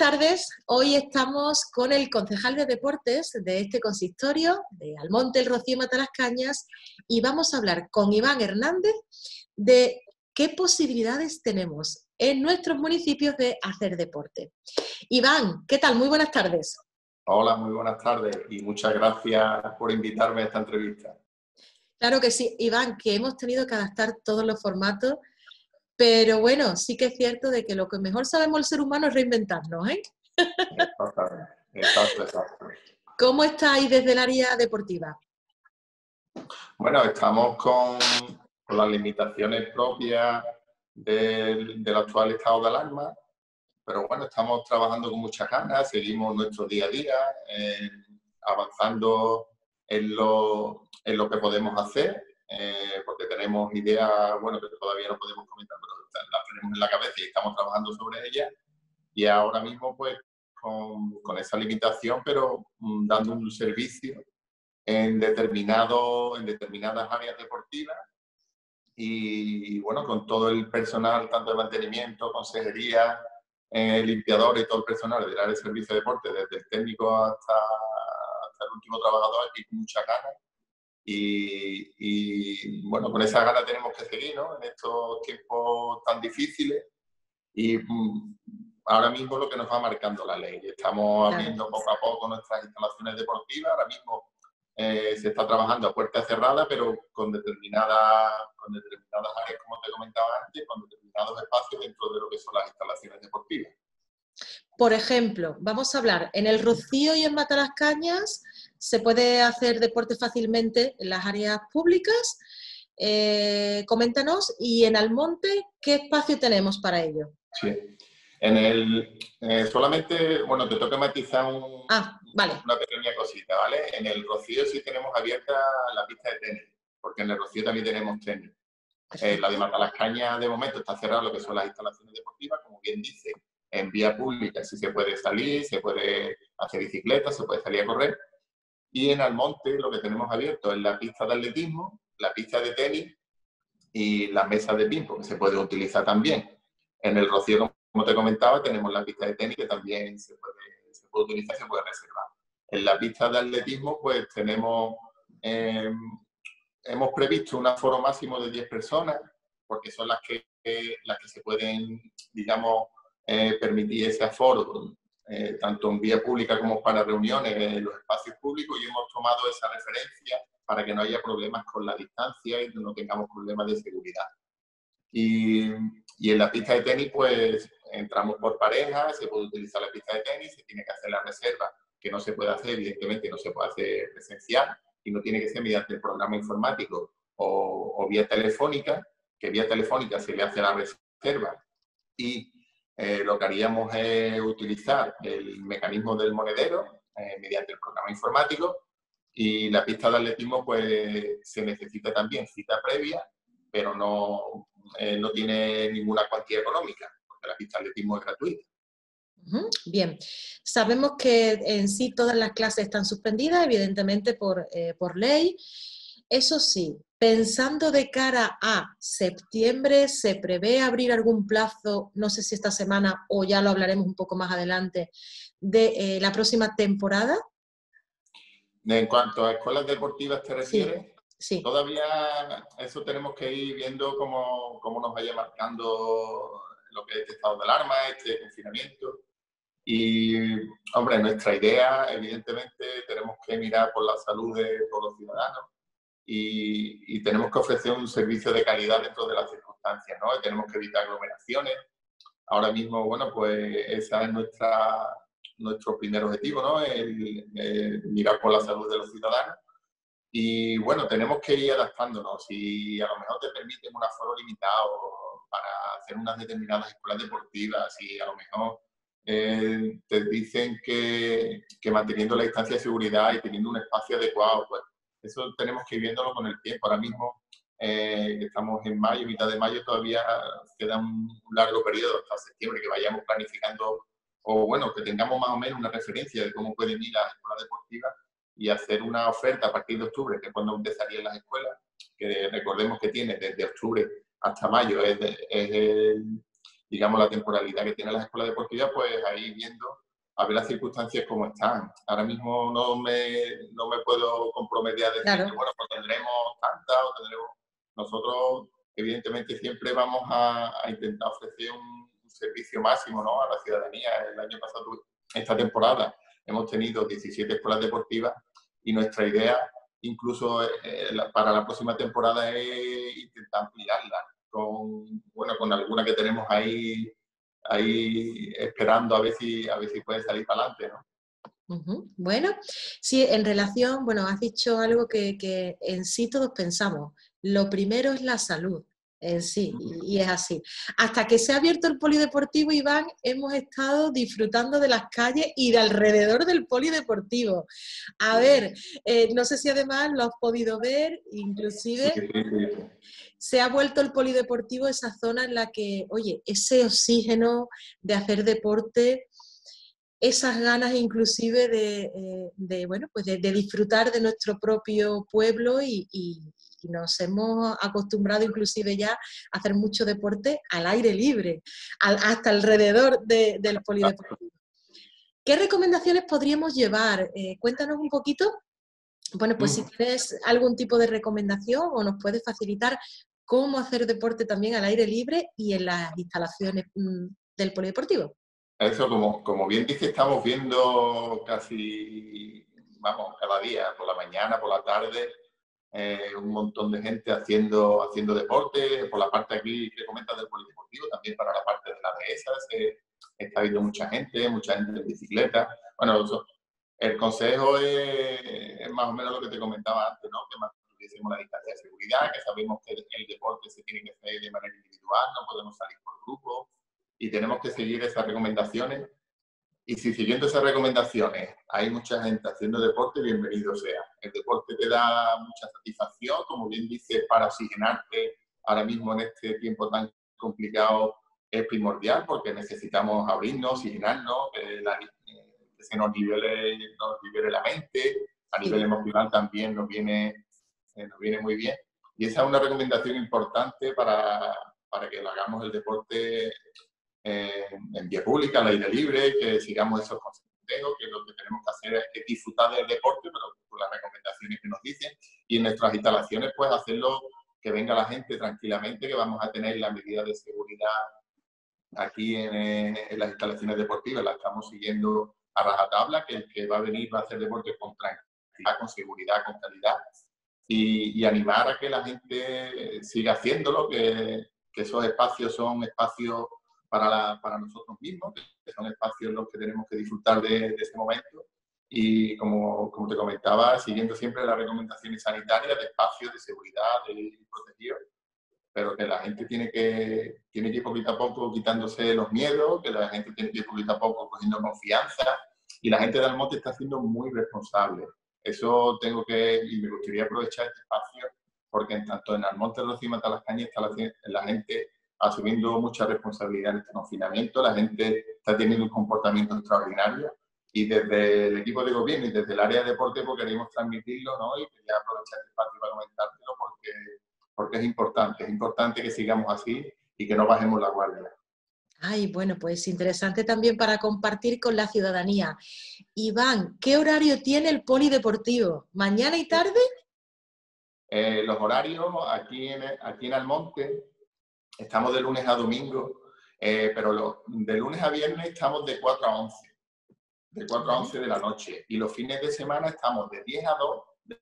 tardes. Hoy estamos con el concejal de deportes de este consistorio, de Almonte, El Rocío y Matalascañas, y vamos a hablar con Iván Hernández de qué posibilidades tenemos en nuestros municipios de hacer deporte. Iván, ¿qué tal? Muy buenas tardes. Hola, muy buenas tardes y muchas gracias por invitarme a esta entrevista. Claro que sí, Iván, que hemos tenido que adaptar todos los formatos, pero bueno, sí que es cierto de que lo que mejor sabemos el ser humano es reinventarnos, ¿eh? Exacto. ¿Cómo estáis desde el área deportiva? Bueno, estamos con las limitaciones propias del actual estado de alarma, pero bueno, estamos trabajando con muchas ganas, seguimos nuestro día a día, avanzando en lo que podemos hacer, porque tenemos ideas, bueno, que todavía no podemos comentar, pero las tenemos en la cabeza y estamos trabajando sobre ellas. Y ahora mismo, pues, con esa limitación, pero dando un servicio en determinadas áreas deportivas y, bueno, con todo el personal, tanto de mantenimiento, consejería, limpiadores y todo el personal del área de servicio de deporte, desde el técnico hasta el último trabajador, aquí con mucha ganas. Y, bueno, con esa gana tenemos que seguir, ¿no? En estos tiempos tan difíciles. Y ahora mismo lo que nos va marcando la ley. Estamos abriendo poco a poco nuestras instalaciones deportivas. Ahora mismo se está trabajando a puerta cerrada, pero con determinadas áreas, como te comentaba antes, con determinados espacios dentro de lo que son las instalaciones deportivas. Por ejemplo, vamos a hablar, en El Rocío y en Matalascañas se puede hacer deporte fácilmente en las áreas públicas. Coméntanos, y en Almonte, ¿qué espacio tenemos para ello? Sí. Solamente, bueno, te toca matizar una pequeña cosita, ¿vale? En El Rocío sí tenemos abierta la pista de tenis, porque en El Rocío también tenemos tenis. La de Matalascañas, de momento, está cerrada lo que son las instalaciones deportivas, como bien dice, en vía pública sí se puede salir, se puede hacer bicicleta, se puede salir a correr. Y en Almonte lo que tenemos abierto es la pista de atletismo, la pista de tenis y las mesas de ping-pong, que se puede utilizar también. En El Rocío, como te comentaba, tenemos la pista de tenis que también se puede utilizar y se puede reservar. En la pista de atletismo, pues hemos previsto un aforo máximo de 10 personas, porque son las que se pueden, digamos, permitir ese aforo, tanto en vía pública como para reuniones en los espacios públicos, y hemos tomado esa referencia para que no haya problemas con la distancia y no tengamos problemas de seguridad. Y en la pista de tenis, pues entramos por pareja, se puede utilizar la pista de tenis, se tiene que hacer la reserva, que no se puede hacer, evidentemente no se puede hacer presencial, y no tiene que ser mediante el programa informático o vía telefónica, que vía telefónica se le hace la reserva y lo que haríamos es utilizar el mecanismo del monedero mediante el programa informático. Y la pista de atletismo, pues se necesita también cita previa, pero no tiene ninguna cuantía económica, porque la pista de atletismo es gratuita. Bien, sabemos que en sí todas las clases están suspendidas, evidentemente por ley. Eso sí, pensando de cara a septiembre, ¿se prevé abrir algún plazo, no sé si esta semana o ya lo hablaremos un poco más adelante, de la próxima temporada? En cuanto a escuelas deportivas te refieres, sí. Todavía eso tenemos que ir viendo cómo nos vaya marcando lo que es este estado de alarma, este confinamiento. Y, hombre, nuestra idea, evidentemente, tenemos que mirar por la salud de todos los ciudadanos y tenemos que ofrecer un servicio de calidad dentro de las circunstancias, ¿no? Y tenemos que evitar aglomeraciones. Ahora mismo, bueno, pues ese es nuestro primer objetivo, ¿no? El mirar por la salud de los ciudadanos. Y, bueno, tenemos que ir adaptándonos. Y a lo mejor te permiten un aforo limitado para hacer unas determinadas escuelas deportivas y a lo mejor te dicen que manteniendo la distancia de seguridad y teniendo un espacio adecuado, pues eso tenemos que ir viéndolo con el tiempo. Ahora mismo estamos en mayo, mitad de mayo, todavía queda un largo periodo hasta septiembre que vayamos planificando, o bueno, que tengamos más o menos una referencia de cómo pueden ir las escuelas deportivas y hacer una oferta a partir de octubre, que es cuando empezarían las escuelas, que recordemos que tiene desde octubre hasta mayo, es digamos, la temporalidad que tienen las escuelas deportivas, pues ahí viendo a ver las circunstancias cómo están. Ahora mismo no me puedo comprometer a decir que, bueno, pues tendremos tantas o tendremos... Nosotros, evidentemente, siempre vamos a intentar ofrecer un servicio máximo, ¿no?, a la ciudadanía. El año pasado, esta temporada, hemos tenido 17 escuelas deportivas y nuestra idea, incluso para la próxima temporada, es intentar ampliarla con alguna que tenemos ahí esperando a ver si puede salir para adelante, ¿no? Bueno, sí, en relación, bueno, has dicho algo que en sí todos pensamos. Lo primero es la salud en sí, y es así. Hasta que se ha abierto el polideportivo, Iván, hemos estado disfrutando de las calles y de alrededor del polideportivo. A ver, no sé si además lo has podido ver, inclusive... Sí. Se ha vuelto el polideportivo esa zona en la que, oye, ese oxígeno de hacer deporte, esas ganas inclusive de disfrutar de nuestro propio pueblo y nos hemos acostumbrado inclusive ya a hacer mucho deporte al aire libre, hasta alrededor del polideportivo. ¿Qué recomendaciones podríamos llevar? Cuéntanos un poquito. Bueno, pues si tienes algún tipo de recomendación o nos puedes facilitar cómo hacer deporte también al aire libre y en las instalaciones del polideportivo. Eso, como bien dice, estamos viendo casi, vamos, cada día, por la mañana, por la tarde, un montón de gente haciendo deporte. Por la parte aquí que comentas del polideportivo, también para la parte de la dehesa, está viendo mucha gente en bicicleta. Bueno, el consejo es más o menos lo que te comentaba antes, ¿no? Que mantuviésemos la distancia de seguridad, que sabemos que el deporte se tiene que hacer de manera individual, no podemos salir por grupo y tenemos que seguir esas recomendaciones. Y si siguiendo esas recomendaciones hay mucha gente haciendo deporte, bienvenido sea. El deporte te da mucha satisfacción, como bien dices, para oxigenarte ahora mismo en este tiempo tan complicado es primordial porque necesitamos abrirnos, oxigenarnos, que se nos libere la mente, a nivel emocional también nos viene muy bien. Y esa es una recomendación importante para que lo hagamos el deporte en vía pública, al aire libre, que sigamos esos consejos, que lo que tenemos que hacer es disfrutar del deporte, pero con las recomendaciones que nos dicen, y en nuestras instalaciones pues hacerlo que venga la gente tranquilamente, que vamos a tener la medida de seguridad aquí en las instalaciones deportivas, la estamos siguiendo a rajatabla, que el que va a venir va a hacer deporte con tranquilidad, con seguridad, con calidad, y animar a que la gente siga haciéndolo, que esos espacios son espacios para nosotros mismos, que son espacios en los que tenemos que disfrutar de ese momento. Y como te comentaba, siguiendo siempre las recomendaciones sanitarias de espacios, de seguridad, de protegidos, pero que la gente tiene que ir poquito a poco quitándose los miedos, que la gente tiene que ir poquito a poco cogiendo confianza, y la gente de Almonte está siendo muy responsable. Eso y me gustaría aprovechar este espacio, porque tanto en Almonte, Rocío y Matalascañas está la gente asumiendo mucha responsabilidad en este confinamiento, la gente está teniendo un comportamiento extraordinario, y desde el equipo de gobierno y desde el área de deporte pues queremos transmitirlo, ¿no? Y quería aprovechar este espacio para comentártelo porque es importante que sigamos así y que no bajemos la guardia. Ay, bueno, pues interesante también para compartir con la ciudadanía. Iván, ¿qué horario tiene el polideportivo? ¿Mañana y tarde? Los horarios aquí en Almonte estamos de lunes a domingo, pero de lunes a viernes estamos de 4 a 11. De 4 a 11 de la noche. Y los fines de semana estamos de 10 a 2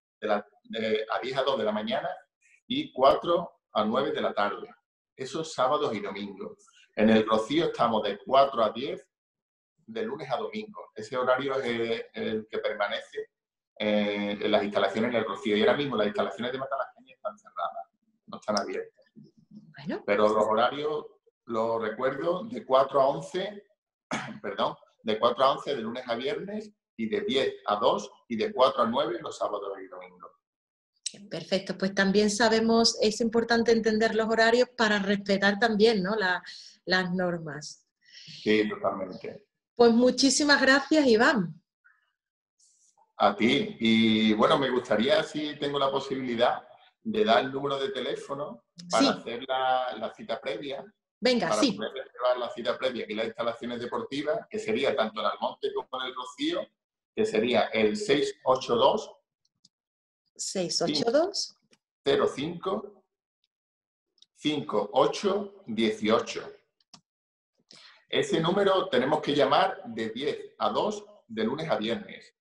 a 10 a 2 de la mañana y 4 a 9 de la tarde. Esos sábados y domingos. En el Rocío estamos de 4 a 10 de lunes a domingo. Ese horario es el que permanece en las instalaciones en el Rocío. Y ahora mismo las instalaciones de Matalascañas están cerradas, no están abiertas. Bueno. Pero los horarios, los recuerdo, de 4 a 11, perdón, de 4 a 11 de lunes a viernes y de 10 a 2 y de 4 a 9 los sábados y domingos. Perfecto, pues también sabemos, es importante entender los horarios para respetar también, ¿no? las normas. Sí, totalmente. Pues muchísimas gracias, Iván. A ti. Y bueno, me gustaría, si tengo la posibilidad, de dar el número de teléfono para hacer la cita previa. Venga, para sí. poder reservar la cita previa y las instalaciones deportivas, que sería tanto en Almonte como en el Rocío, que sería el 682 682 05 5818. Ese número tenemos que llamar de 10 a 2 de lunes a viernes.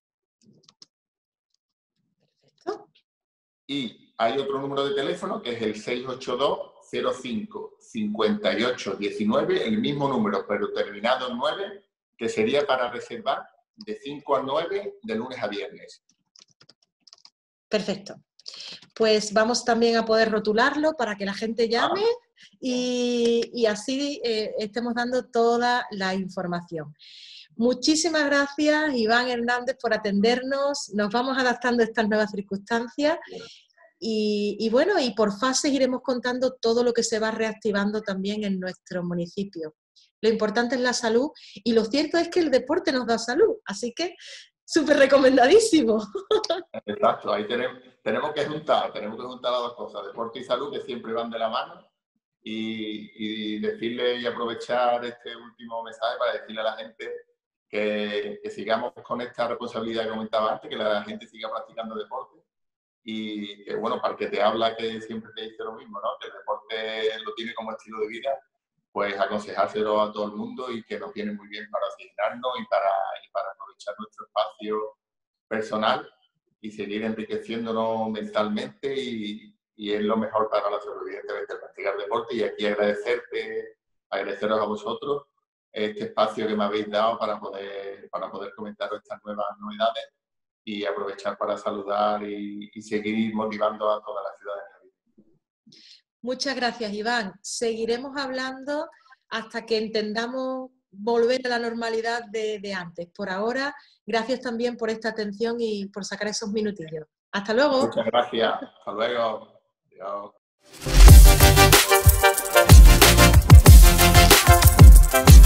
Perfecto. Y hay otro número de teléfono que es el 682 05 58 19, el mismo número, pero terminado en 9, que sería para reservar de 5 a 9 de lunes a viernes. Perfecto. Pues vamos también a poder rotularlo para que la gente llame y así estemos dando toda la información. Muchísimas gracias, Iván Hernández, por atendernos. Nos vamos adaptando a estas nuevas circunstancias y bueno, y por fases iremos contando todo lo que se va reactivando también en nuestro municipio. Lo importante es la salud y lo cierto es que el deporte nos da salud, así que súper recomendadísimo. Exacto, ahí tenemos que juntar las dos cosas, deporte y salud, que siempre van de la mano, y decirle y aprovechar este último mensaje para decirle a la gente que sigamos con esta responsabilidad que comentaba antes, que la gente siga practicando deporte, y que, bueno, para el que te habla, que siempre te dice lo mismo, ¿no? Que el deporte lo tiene como estilo de vida, pues aconsejárselo a todo el mundo y que nos viene muy bien para asignarnos y para aprovechar nuestro espacio personal y seguir enriqueciéndonos mentalmente y es lo mejor para la salud, evidentemente, practicar deporte. Y aquí agradeceros a vosotros este espacio que me habéis dado para poder comentaros estas nuevas novedades y aprovechar para saludar y seguir motivando a toda la ciudadanía. Muchas gracias, Iván. Seguiremos hablando hasta que entendamos volver a la normalidad de antes. Por ahora, gracias también por esta atención y por sacar esos minutillos. Hasta luego. Muchas gracias. Hasta luego. Adiós.